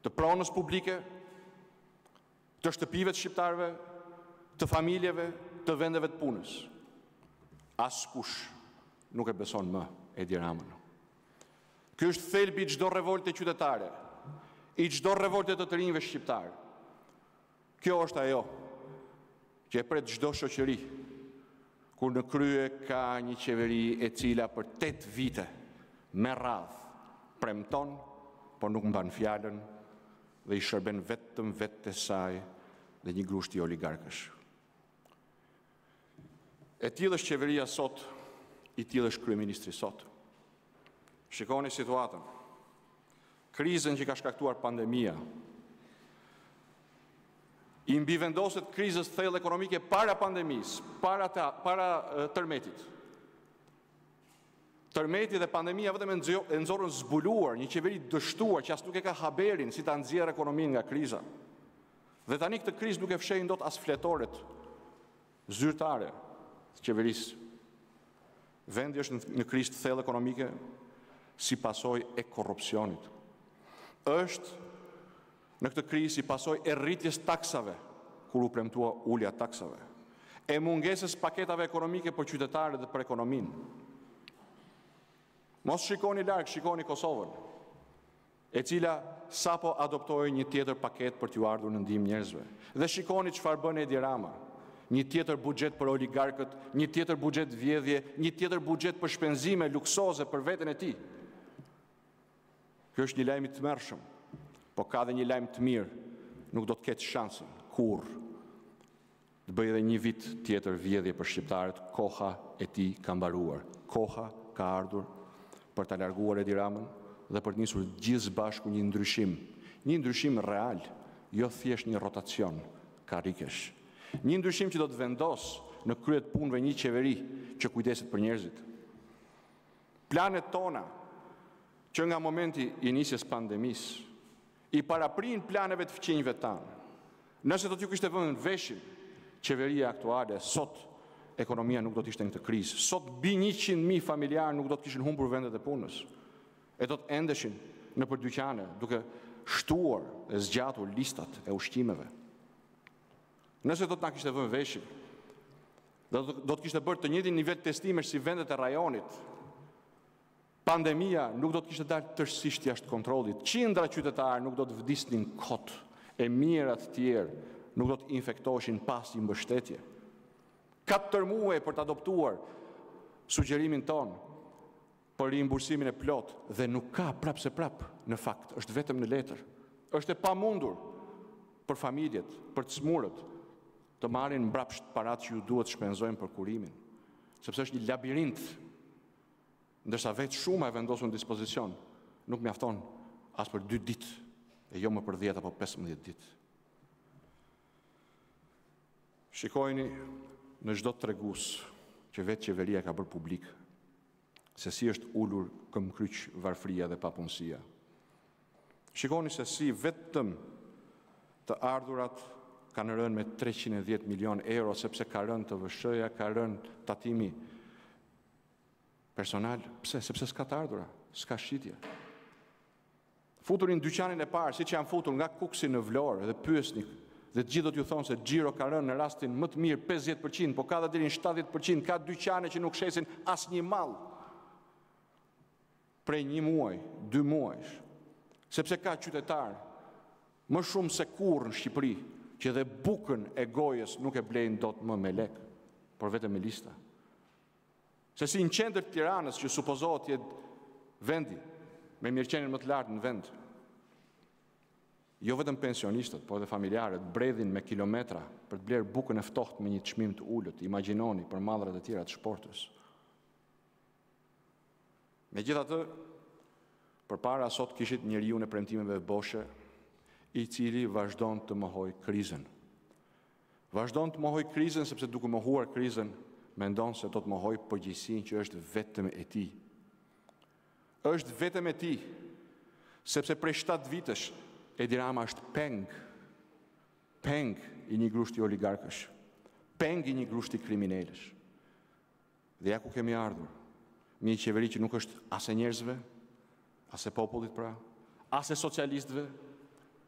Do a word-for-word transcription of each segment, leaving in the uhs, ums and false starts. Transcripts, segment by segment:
të pronës publike, të shtëpive të shqiptarëve, të familjeve, të vendeve të punës. Askush nuk e beson më Edi Ramën. Ky është thelbi i çdo revolte qytetare, i çdo revolte të të rinjve shqiptar. Kjo është ajo që e pret çdo shoqëri, kur në krye ka një qeveri e cila për tetë vite me radhë premton, por nuk mban fjalën dhe i shërben vetëm vetë të saj dhe një grushti oligarkësh. E tillë është qeveria sot, i tillë është kryeministri sot. Shikoni situatën. Krizën që ka shkaktuar pandemia, i mbivendoset krizës thellë ekonomike para pandemisë, para, ta, para uh, tërmetit. Tërmeti dhe pandemia vetëm e nxorën zbuluar, një qeveri dështuar që as nuk e ka haberin si ta nxjerrë ekonominë nga kriza. Dhe tani këtë krizë nuk e fshehin dot as fletoret zyrtare të qeverisë. Vendi është në krizë thellë ekonomike si pasojë e korrupsionit. Është në këtë krizë si pasojë e rritjes taksave, kur u premtua ulja taksave, e mungesës paketave ekonomike për qytetarët dhe për ekonominë. Mos shikoni larg, shikoni Kosovën, e cila sapo adoptoi një tjetër paket për t'ju ardhur në ndihmë njerëzve. Dhe shikoni çfarë bën Edi Rama. Një tjetër buxhet për oligarkët, një tjetër buxhet vjedhje, një tjetër buxhet për shpenzime luksoze për veten e tij. Ky është një lajm i tmerrshëm, po ka dhe një lajm të mirë, nuk do të ketë shansin kurr të bëjë edhe një vit tjetër vjedhje për shqiptarët. Koha e tij ka mbaruar. Koha ka ardhur për ta larguar Edi Ramën dhe për të nisur gjithë bashku një ndryshim, një ndryshim real, jo thjesht një rotacion karrikesh. Një ndryshim që do të vendos në kryet punëve një qeveri që kujdeset për njerëzit. Planet tona, që nga momenti i nisjes pandemisë, i paraprin planeve të fqinjve tanë. Nëse do t'ju kishte vënë veshin qeveria aktuale, sot ekonomia nuk do t'ishte në këtë krizë. Sot mbi njëqind mijë familjarë nuk do t'kishin humbur vendet e punës. E do t'endeshin në për dyqane, duke shtuar e zgjatur listat e ushqimeve. Nëse do t'na kishte vënë veshin, do t'kishte bërë të njëjtin nivel testimesh si vendet e rajonit, pandemia nuk do të kishte dalë tërësisht jashtë kontrollit. Qindra qytetarë nuk do të vdisnin kot, e mirat tjerë nuk do të infektoheshin pas një mbështetje. Katër muaj për të adoptuar sugjerimin ton për rimbursimin e plot dhe nuk ka prap se prap, në fakt, është vetëm në letër. Është e pamundur për familjet, për të smurët, të marrin mbrapsht parat që ju duhet shpenzojnë për kurimin, sepse është një labirint. Ndërsa vetë shuma e vendosur në dispozicion, nuk mjafton as për dy ditë, e jo më për dhjetë apo pesëmbëdhjetë ditë. Shikojni në çdo tregus që vetë qeveria ka bërë publik, se si është ulur këmbkryq varfëria dhe papunësia. Shikoni se si vetëm të ardhurat kanë rënë me treqind e dhjetë milion euro, sepse ka rënë të vëshëja, ka rënë tatimi personal. Pse? Sepse s'ka të ardhura, s'ka shitje. Futurin dyqanin e parë, si që janë futur nga Kuksi në Vlorë dhe pyesni, dhe të gjithë do t'ju thonë se xhiro ka rënë në rastin më të mirë pesëdhjetë përqind, po ka dhe deri në shtatëdhjetë përqind, ka dyqane që nuk shesin as një mall prej një muaj, dy muajsh, sepse ka qytetar më shumë se kurrë në Shqipëri, që dhe bukën e gojës nuk e blejnë dot më me lek, por vetëm me lista. Se si në qendër të Tiranës, që supozohet jetë vendi me mirëqenien më të lartë në vend, jo vetëm pensionistët, por edhe familjarët bredhin me kilometra për të blerë bukën e ftohtë me një çmim të ulët. Imagjinoni për mallrat e tjera të shportës. Megjithatë, përpara sot kishit njeriu në premtimeve boshe, i cili vazhdon të mohoj krizën. Vazhdon të mohoj krizën sepse duke mohuar krizën, mendon se do të mohoj përgjegjësinë që është vetëm e tij. Është vetëm e tij, sepse prej shtatë vitesh Edi Rama është peng, peng i një grushti oligarkësh, peng i një grushti kriminalësh. Dhe ja ku kemi ardhur, me një qeveri që nuk është as e njerëzve, as e popullit pra, as e socialistëve,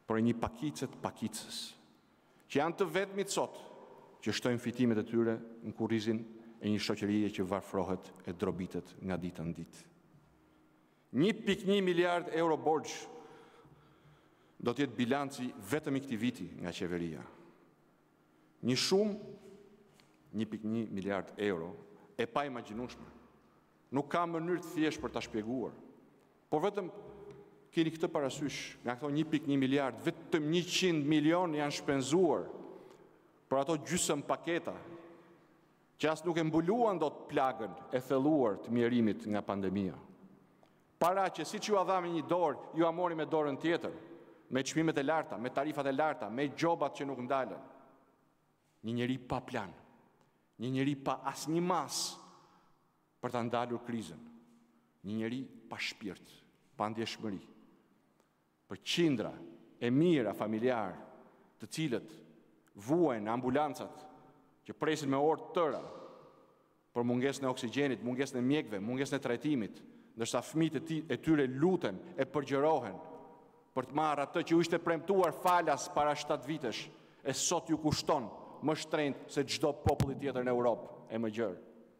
por një pakicet pakicës, që janë të vetmit sot, që shtojnë fitimet e tyre në kurrizin e një shoqërie që varfrohet e drobitet nga dita në ditë. një pikë një miliard euro borxh do të jetë bilanci vetëm i këtij viti nga qeveria. Një shumë, një pikë një miliard euro, e pa imagjinueshme. Nuk ka mënyrë të thjeshtë për ta shpjeguar. Por vetëm keni këtë parasysh, nga këto një pikë një miliard, vetëm njëqind milion janë shpenzuar për ato gjysmë paketa, që as nuk e mbuluan dot plagën e thelluar të mjerimit nga pandemia. Para që si që ju a dhami një dorë, ju a mori me dorën tjetër, me çmimet e larta, me tarifat e larta, me gjobat që nuk ndalen. Një njeri pa plan, një njeri pa asnjë mas për ta ndalur krizën, një njeri pa shpirt, pa ndjeshmëri. Për qindra e mira familjar, të cilët vuajnë ambulancat, që presin me orë të tëra për mungesën e oksigjenit, mungesën e mjekëve, mungesën e trajtimit, ndërsa fëmijët e tyre luten e përgjërohen për të marrë atë që u ishte premtuar falas para shtatë vitesh, e sot ju kushton më shtrenjtë se çdo popull tjetër në Europë e më gjerë.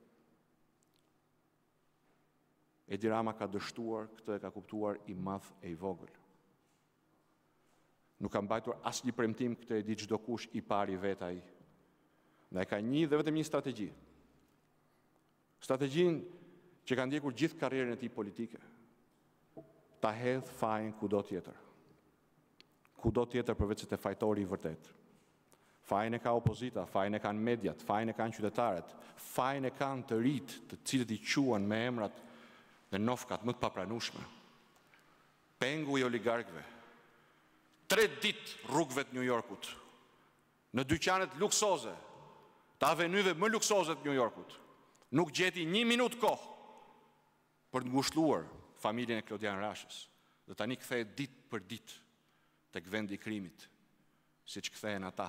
Edi Rama ka dështuar, këtë e ka kuptuar i madh e i vogël. Nuk ka mbajtur asnjë premtim, këtë e di çdo kush i pari vet ai. Dhe ka një dhe vetëm një strategji. Strategjinë që ka ndjekur gjithë karrierën e tij politike. Ta hedh fajin kudo tjetër. Kudo tjetër përveç se te fajtori i vërtet. Fajin e ka opozita, fajin e kanë mediat, fajin e kanë qytetarët, fajin e kanë të rit, të cilët i quan me emrat dhe nofkat më të papranueshme. Pengu i oligarkëve. Tre ditë rrugëve të New Yorkut, në dyqanet luksoze, të avenyve më luksoze të New Yorkut, nuk gjeti një minutë kohë për të ngushëlluar familjen e Klodian Rashës, dhe tani kthehet ditë për ditë tek vendi i krimit, siç kthehen ata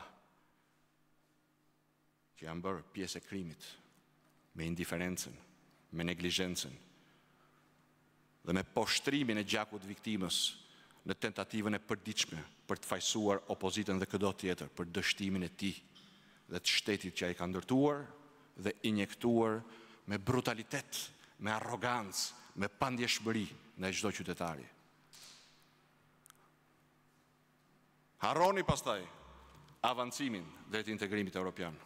që janë bërë pjesë e krimit, me indiferencën, me neglizhencën dhe me poshtrimin e gjakut të viktimës në tentativën e përditshme për të fajsuar opozitën dhe çdo tjetër për dështimin e tij dhe të shtetit që ai ka ndërtuar dhe injektuar me brutalitet, me arrogancë, me pandjeshmëri ndaj çdo qytetari. Harroni pastaj avancimin drejt integrimit evropian.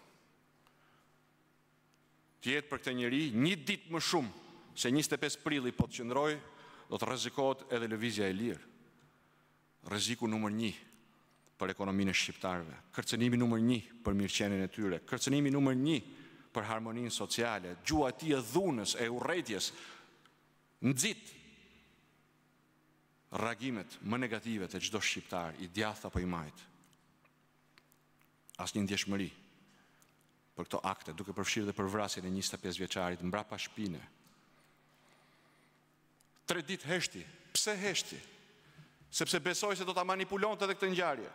Tjetë për këtë njeri një ditë më shumë se njëzet e pesë prilli po të qëndroj, do të rrezikohet edhe lëvizja e lirë. Rreziku numër një për ekonominë e shqiptarëve, kërcënimi numër një për mirëqenien e tyre, kërcënimi numër një për harmoninë sociale, gjua e tij e dhunës, e urrëties, nxit reagimet më negative të çdo shqiptar, i djathtë apo i majt. Asnjë ndjeshmëri për këto akte, duke përfshirë dhe për vrasjen e njëzet e pesë vjeçarit mbrapa shpine. Tre ditë heshti. Pse heshti? Sepse besoj se do ta manipulonte edhe këtë ngjarje.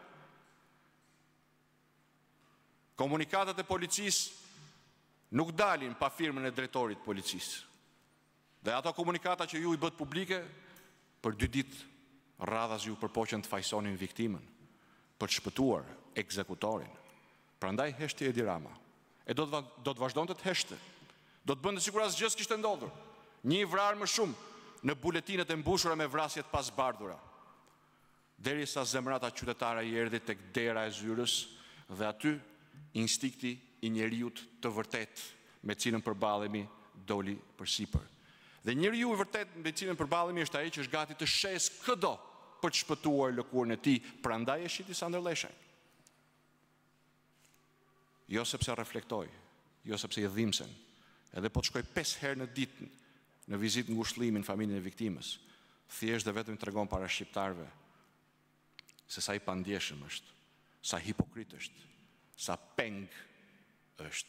Komunikatat e policisë nuk dalin pa firmën e drejtorit të policisë. Dhe ato komunikata që ju i bët publike, për dy ditë radhas ju përpoqen të fajsonin viktimën, për të shpëtuar ekzekutorin. Prandaj heshti Edi Rama. E do të, do të vazhdonte të heshte. Do të bënte sikur asgjë s'kishte ndodhur. Një i vrarë më shumë në buletinet e mbushura me vrasjet pas bardhura. Derisa zemrata qytetare i erdhi tek dera e zyrës dhe aty instikti i njeriut të vërtet me cilën përballemi doli përsipër. Dhe njeriu i vërtet me cilën përballemi është ai që është gati të shes çdo për të shpëtuar lëkurën e tij, prandaj e shiti sa ndërleshaj. Jo sepse reflektoj, jo sepse i dhimbsen, edhe po të shkoj pesë herë në ditë në vizitë ngushëllimin familjen e viktimës, thjesht dhe vetëm tregon para shqiptarëve se sa i pandjeshëm është, sa hipokrit është, sa peng është.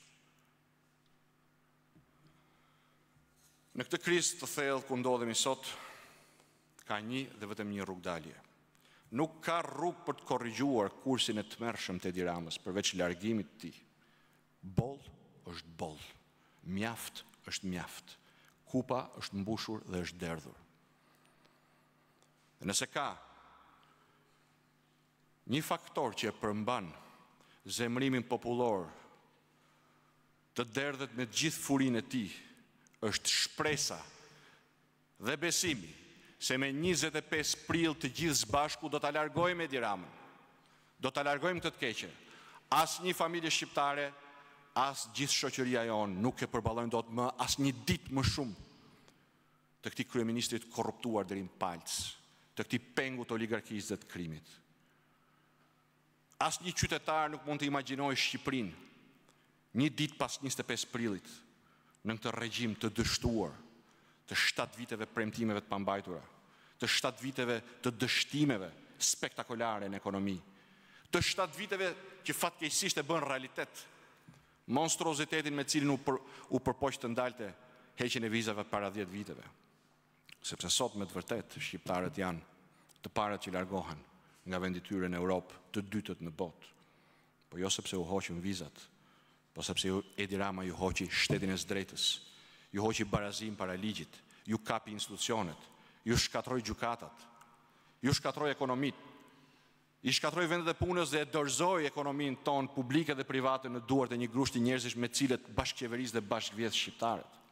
Në këtë krizë të thellë ku ndodhemi sot, ka një dhe vetëm një rrugdalje. Nuk ka rrugë për të korrigjuar kursin e tmerrshëm të Edi Ramës, përveç largimit të tij. Boll është boll, mjaft është mjaft, kupa është mbushur dhe është derdhur. Dhe nëse ka Një faktor që e përmban zemrimin popullor të derdhet me gjithë furinë e tij është shpresa dhe besimi se me njëzet e pesë prill të gjithë së bashku do ta largojmë Edi Ramën. Do ta largojmë këtë të keqe. As një familje shqiptare, as gjithë shoqëria jonë nuk e përballojnë dot më as një ditë më shumë të këtij kryeministrit korruptuar deri në palc, të këtij pengu të oligarkisë dhe të krimit. As një qytetar nuk mund të imagjinojë Shqipërinë një ditë pas njëzet e pesë prillit në këtë regjim të dështuar, të shtatë viteve premtimeve të pambajtura, të shtatë viteve të dështimeve spektakolare në ekonomi, të shtatë viteve që fatkeqësisht e bën realitet monstruozitetin me cilin u, për, u përpoq të ndalte heqjen e vizave para dhjetë viteve. Sepse sot me të vërtet shqiptarët janë të parët që largohen nga vendi tyre në Europë, të dytët në botë. Po jo sepse u hoqën vizat, po sepse Edi Rama ju hoqi shtetin e së drejtës, ju hoqi barazim para ligjit, ju kapi institucionet, ju shkatroi gjykatat, ju shkatroi ekonomitë, i shkatroi vendet e punës dhe e dorëzoi ekonominë tonë publike dhe private në duart e një grushti njerëzish me cilët bashkëqeverisë dhe bashkëvjedh shqiptarët.